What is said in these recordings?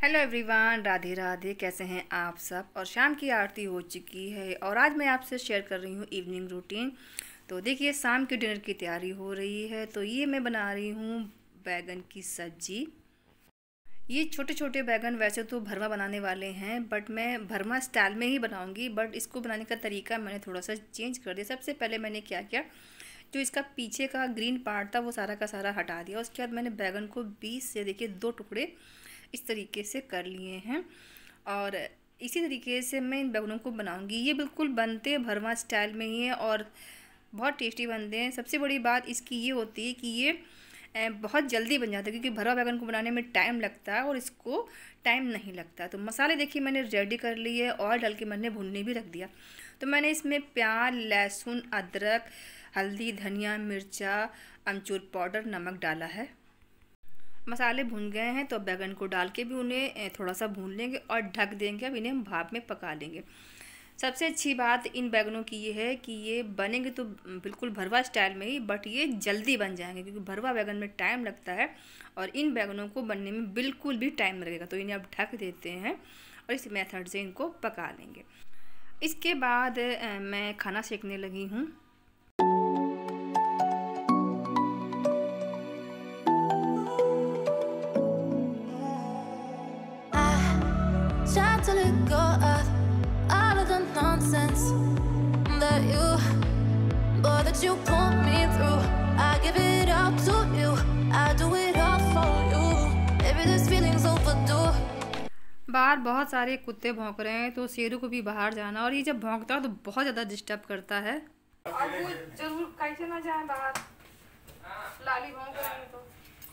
Hello everyone, Radhe Radhe. कैसे हैं आप सब। और शाम की आरती हो चुकी है और आज मैं आपसे शेयर कर रही हूँ इवनिंग रूटीन। तो देखिए, शाम के डिनर की तैयारी हो रही है। तो ये मैं बना रही हूँ बैगन की सब्जी। ये छोटे छोटे बैगन वैसे तो भरमा बनाने वाले हैं, बट मैं भरमा स्टाइल में ही बनाऊंगी। बट इसको बनाने का तरीका मैंने थोड़ा सा चेंज कर दिया। सबसे पहले मैंने क्या किया, जो इसका पीछे का ग्रीन पार्ट था वो सारा का सारा हटा दिया। उसके बाद मैंने बैगन को 20 से देखिए 2 टुकड़े इस तरीके से कर लिए हैं। और इसी तरीके से मैं इन बैगनों को बनाऊंगी। ये बिल्कुल बनते भरमा स्टाइल में ही है और बहुत टेस्टी बनते हैं। सबसे बड़ी बात इसकी ये होती है कि ये बहुत जल्दी बन जाता है, क्योंकि भरवा बैगन को बनाने में टाइम लगता है और इसको टाइम नहीं लगता। तो मसाले देखिए मैंने रेडी कर लिए, ऑयल डाल के मैंने भूनने भी रख दिया। तो मैंने इसमें प्याज, लहसुन, अदरक, हल्दी, धनिया, मिर्चा, अमचूर पाउडर, नमक डाला है। मसाले भून गए हैं तो बैगन को डाल के भी उन्हें थोड़ा सा भून लेंगे और ढक देंगे। अब इन्हें हम भाप में पका लेंगे। सबसे अच्छी बात इन बैगनों की ये है कि ये बनेंगे तो बिल्कुल भरवा स्टाइल में ही, बट ये जल्दी बन जाएंगे, क्योंकि भरवा बैगन में टाइम लगता है और इन बैगनों को बनने में बिल्कुल भी टाइम लगेगा। तो इन्हें अब ढक देते हैं और इस मेथड से इनको पका लेंगे। इसके बाद मैं खाना सेकने लगी हूँ। To let go of all of the nonsense that you put me through. I give it up to you. I do it all for you. Maybe this feeling's overdue. बाहर बहुत सारे कुत्ते भौंक रहे हैं, तो शेरू को भी बाहर जाना, और ये जब भौंकता है तो बहुत ज़्यादा डिस्टर्ब करता है। और वो जरूर कैसे ना जाए बाहर, लाली भौंक रहे हैं तो।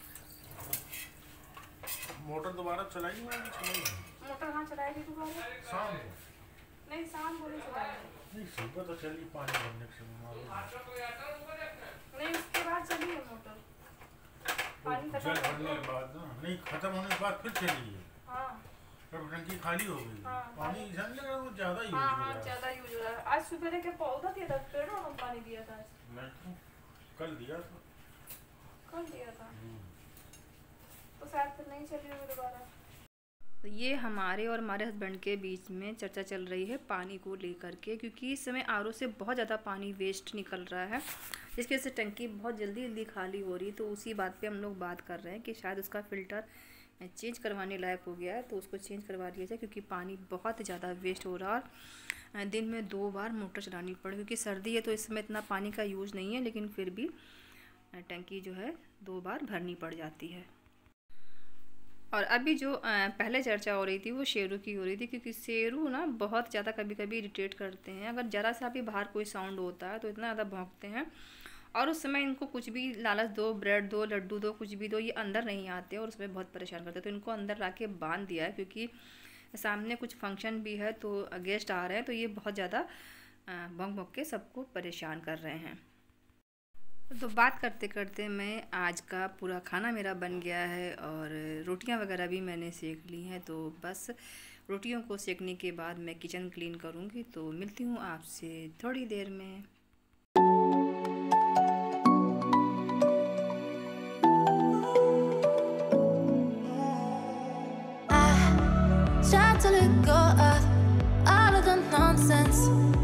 मोटर दोबारा चलाएगी? मोटर हाँ चलाएगी दोबारा। शाम को नहीं, शाम को नहीं चलाएगी। नहीं, सुबह तो चली पानी भरने से नहीं, उसके बाद चली है मोटर। पानी जल भरने के बाद ना, नहीं खत्म होने के बाद फिर चली है। हाँ, जब टंकी खाली हो गई। हाँ, पानी झन लगा वो ज़्यादा यूज हो हाँ, रहा है। ज़्यादा यूज हो रहा है। आज सुबह के पौधा दिया था, पेड़ों में पानी दिया था। मैं तो कल दिया था। कल दिया था तो शायद फिर नहीं चली होगी दोबारा। तो ये हमारे और हमारे हस्बैंड के बीच में चर्चा चल रही है पानी को लेकर के, क्योंकि इस समय आरओ से बहुत ज़्यादा पानी वेस्ट निकल रहा है, जिसकी वजह से टंकी बहुत जल्दी जल्दी खाली हो रही है। तो उसी बात पे हम लोग बात कर रहे हैं कि शायद उसका फ़िल्टर चेंज करवाने लायक हो गया है, तो उसको चेंज करवा दिया जाए, क्योंकि पानी बहुत ज़्यादा वेस्ट हो रहा है। और दिन में 2 बार मोटर चलानी पड़े, क्योंकि सर्दी है तो इस समय इतना पानी का यूज़ नहीं है, लेकिन फिर भी टंकी जो है 2 बार भरनी पड़ जाती है। और अभी जो पहले चर्चा हो रही थी वो शेरू की हो रही थी, क्योंकि शेरू ना बहुत ज़्यादा कभी कभी इरिटेट करते हैं। अगर ज़रा सा भी बाहर कोई साउंड होता है तो इतना ज़्यादा भौंकते हैं, और उस समय इनको कुछ भी लालच दो, ब्रेड दो, लड्डू दो, कुछ भी दो, ये अंदर नहीं आते और उसमें बहुत परेशान करते हैं। तो इनको अंदर ला के बांध दिया है, क्योंकि सामने कुछ फंक्शन भी है तो गेस्ट आ रहे हैं, तो ये बहुत ज़्यादा भौंक भौंक के सबको परेशान कर रहे हैं। तो बात करते करते मैं आज का पूरा खाना मेरा बन गया है और रोटियां वगैरह भी मैंने सेक ली हैं। तो बस रोटियों को सेकने के बाद मैं किचन क्लीन करूंगी। तो मिलती हूँ आपसे थोड़ी देर में। Try to let go of all of the nonsense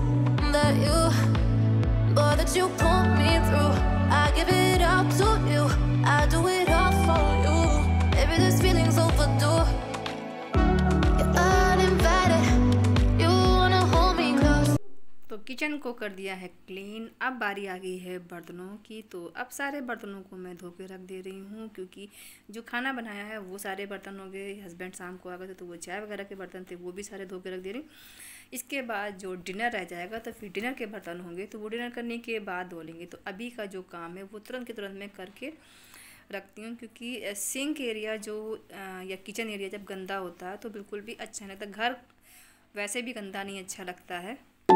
that you put me through. I give it up to you. I do it all for you. Maybe this feeling's overdue. You're uninvited. You wanna hold me close. तो kitchen को कर दिया है clean. अब बारी आ गई है बर्तनों की। तो अब सारे बर्तनों को मैं धो के रख दे रही हूँ, क्योंकि जो खाना बनाया है वो सारे बर्तन हो गए। हस्बैंड शाम को आ गए थे तो वो चाय वगैरह के बर्तन थे, वो भी सारे धो के रख दे रही हूँ। इसके बाद जो डिनर रह जाएगा तो फिर डिनर के बर्तन होंगे, तो वो डिनर करने के बाद धो लेंगे। तो अभी का जो काम है वो तुरंत के तुरंत मैं करके रखती हूँ, क्योंकि सिंक एरिया जो या किचन एरिया जब गंदा होता है तो बिल्कुल भी अच्छा नहीं लगता। घर वैसे भी गंदा नहीं अच्छा लगता है।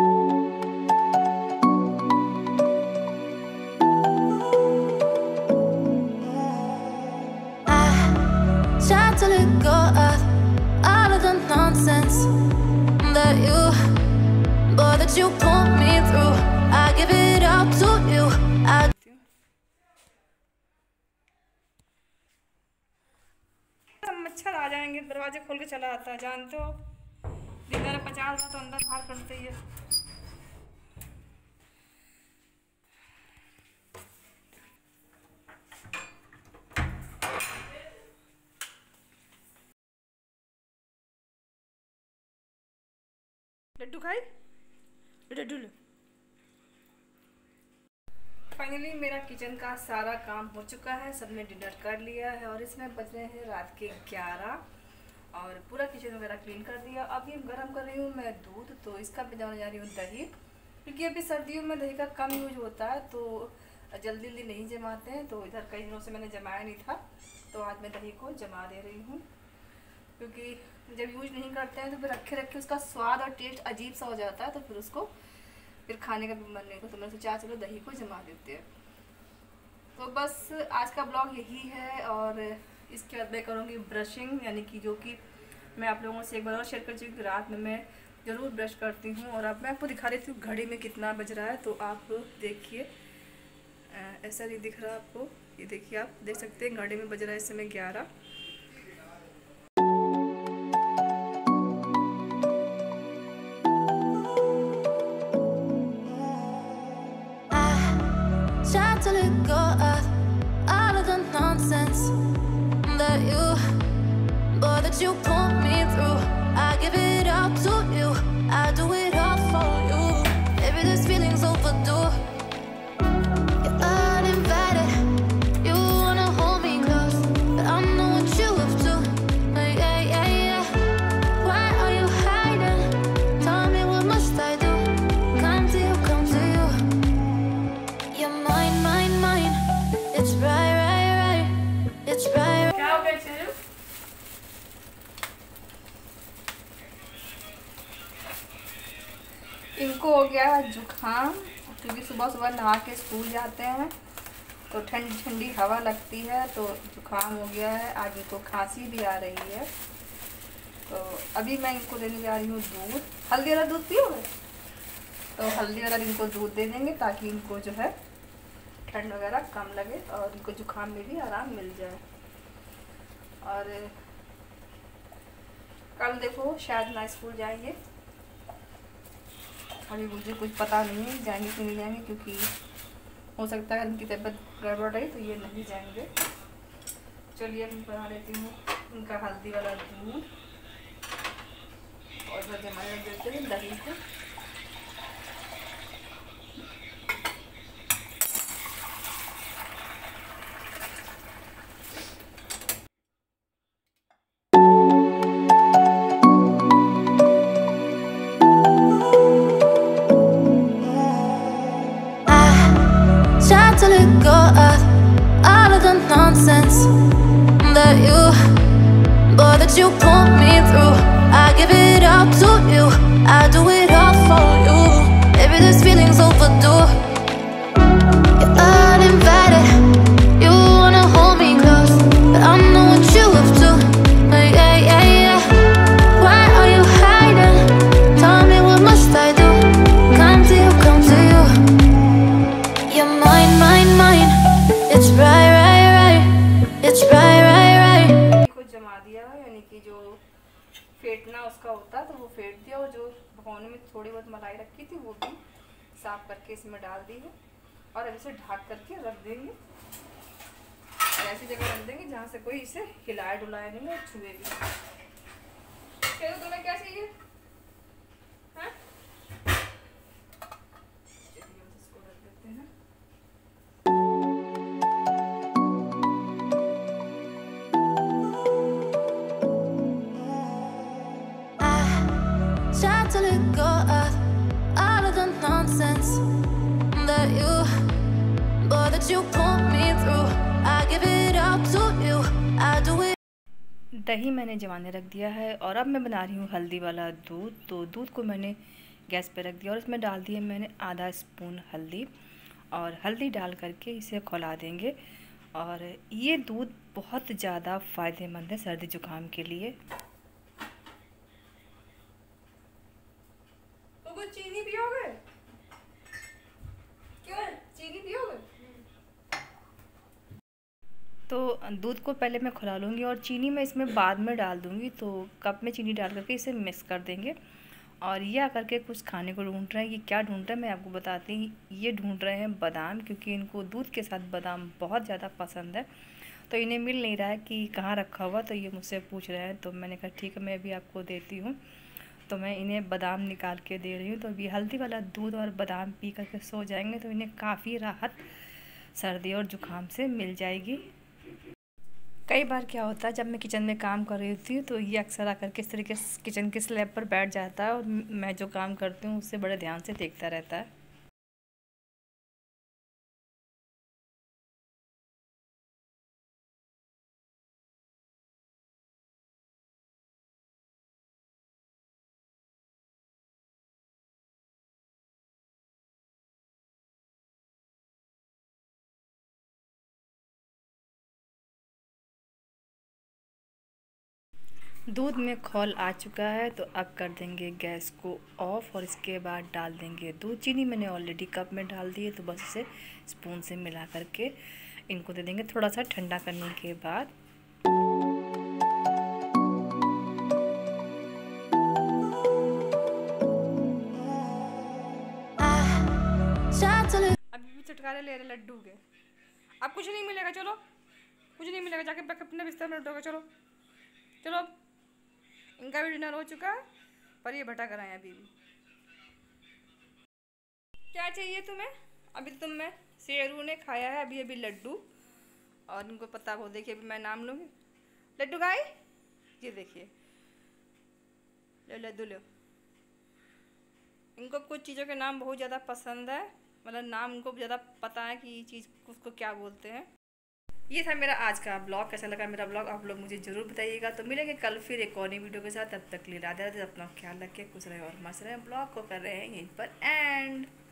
Try to let go of all of the nonsense that you put me through. I give it up to you. चम्मच मच्छर आ जाएंगे, दरवाजे खोल के चला आता है, जानते हो। दिन में 50 बार तो अंदर बाहर करते ही है। लड्डू खाई, लड्डू। फाइनली मेरा किचन का सारा काम हो चुका है, सबने डिनर कर लिया है और इसमें बज रहे हैं रात के 11 और पूरा किचन वगैरह क्लीन कर दिया। अभी गर्म कर रही हूँ मैं दूध, तो इसका बनाने जा रही हूँ दही, क्योंकि अभी सर्दियों में दही का कम यूज होता है तो जल्दी जल्दी नहीं जमाते हैं। तो इधर कई दिनों से मैंने जमाया नहीं था, तो आज मैं दही को जमा दे रही हूँ, क्योंकि जब यूज नहीं करते हैं तो फिर रखे रखे उसका स्वाद और टेस्ट अजीब सा हो जाता है, तो फिर उसको फिर खाने का भी मन नहीं होता। तो मैंने सोचा चलो दही को जमा देते हैं। तो बस आज का ब्लॉग यही है और इसके बाद मैं करूँगी ब्रशिंग, यानी कि जो कि मैं आप लोगों से एक बार और शेयर कर चुकी, रात में मैं ज़रूर ब्रश करती हूँ। और अब मैं आपको दिखा देती हूँ घड़ी में कितना बज रहा है, तो आप देखिए। ऐसा नहीं दिख रहा आपको, ये देखिए, आप देख सकते हैं घड़ी में बज रहा है इस समय 11। Try to let go of all of the nonsense that you put me through. I give it up to you. I do it all for you. Maybe this feeling's overdue. You're uninvited. You wanna hold me close, but I know what you up to. Yeah, yeah, yeah. Why are you hiding? Tell me, what must I do? Come to you, come to you. You're mine, mine, mine. It's right, right, right. It's right, right. क्या हो गया चीज़? इनको हो गया जुकाम, क्योंकि सुबह सुबह नहा के स्कूल जाते हैं तो ठंडी ठंडी हवा लगती है, तो जुकाम हो गया है। आज इनको खांसी भी आ रही है, तो अभी मैं इनको देने जा रही हूँ दूध। हल्दी वाला दूध पियोगे? तो हल्दी वाला इनको दूध दे देंगे, ताकि इनको जो है ठंड वगैरह कम लगे और इनको जुकाम में भी आराम मिल जाए। और कल देखो शायद ना स्कूल जाएंगे, अभी मुझे कुछ पता नहीं है जाएंगे कि नहीं जाएंगे, क्योंकि हो सकता है उनकी तबीयत गड़बड़ रही तो ये नहीं जाएंगे। चलिए मैं बना लेती हूँ उनका हल्दी वाला दूध और फिर हमारे देते हैं दही को। Try to let go of all of the nonsense that you put me through. I give it up to you. I do it all for you. Maybe this feeling's overdue. You're uninvited. You wanna hold me close, but I know what you up to. Yeah, yeah, yeah. Why are you hiding? Tell me, what must I do? Come to you, come to you. You're mine, mine, mine. It's right, right, right. It's right, right, right. को जमा दिया है, यानी कि जो फेंटना उसका होता है तो वो फेंट दिया, और जो भगोने में थोड़ी बहुत मलाई रखी थी वो भी साफ करके इसमें डाल दी है। और अब इसे ढक करके रख देंगे, ऐसी जगह रख देंगे जहाँ से कोई इसे हिलाए डुलाए नहीं और छुए भी। चलो तुम्हें क्या चाहिए? हाँ? चलिए इसको रख देते हैं। Try to let go of all of the nonsense that you put me through. I give it up to you. I do it. दही मैंने जमाने रख दिया है और अब मैं बना रही हूँ हल्दी वाला दूध। तो दूध को मैंने गैस पे रख दिया और इसमें डाल दिए मैंने आधा स्पून हल्दी, और हल्दी डाल करके इसे खौला देंगे। और ये दूध बहुत ज़्यादा फ़ायदेमंद है सर्दी जुकाम के लिए। तो कुछ चीनी पियोगे? क्यों चीनी पियोगे? तो दूध को पहले मैं खौला लूँगी और चीनी मैं इसमें बाद में डाल दूँगी। तो कप में चीनी डाल करके इसे मिक्स कर देंगे। और ये आकर के कुछ खाने को ढूंढ रहे हैं। ये क्या ढूंढ रहे हैं मैं आपको बताती हूँ। ये ढूंढ रहे हैं बादाम, क्योंकि इनको दूध के साथ बादाम बहुत ज़्यादा पसंद है। तो इन्हें मिल नहीं रहा है कि कहाँ रखा हुआ, तो ये मुझसे पूछ रहे हैं। तो मैंने कहा ठीक है, मैं भी आपको देती हूँ। तो मैं इन्हें बादाम निकाल के दे रही हूँ। तो अभी हल्दी वाला दूध और बादाम पी करके सो जाएंगे, तो इन्हें काफ़ी राहत सर्दी और ज़ुकाम से मिल जाएगी। कई बार क्या होता है, जब मैं किचन में काम कर रही होती हूँ तो ये अक्सर आकर के इस तरीके से किचन के स्लैब पर बैठ जाता है और मैं जो काम करती हूँ उससे बड़े ध्यान से देखता रहता है। दूध में खौल आ चुका है, तो अब कर देंगे गैस को ऑफ और इसके बाद डाल देंगे दूध। चीनी मैंने ऑलरेडी कप में डाल दी है, तो बस इसे स्पून से मिला करके इनको दे देंगे थोड़ा सा ठंडा करने के बाद। अभी भी चटकारे ले रहे लड्डू के। अब कुछ नहीं मिलेगा, चलो कुछ नहीं मिलेगा, जाके अपने बिस्तर में लड्डू चलो चलो। इनका भी डिनर हो चुका है, पर ये भटक रहे हैं अभी भी। क्या चाहिए तुम्हें? अभी तो तुम में शेरू ने खाया है अभी अभी लड्डू, और इनको पता हो। देखिए अभी मैं नाम लूँगी। लड्डू खाई, ये देखिए, लो लड्डू लो। इनको कुछ चीज़ों के नाम बहुत ज़्यादा पसंद है, मतलब नाम इनको ज़्यादा पता है कि ये चीज़ उसको क्या बोलते हैं। ये था मेरा आज का ब्लॉग। कैसा लगा मेरा ब्लॉग आप लोग मुझे ज़रूर बताइएगा। तो मिलेंगे कल फिर एक और नई वीडियो के साथ। तब तक के लिए राधे राधे, अपना ख्याल रखें, खुश रहे और मस्त रहे। ब्लॉग को कर रहे हैं यहीं पर एंड।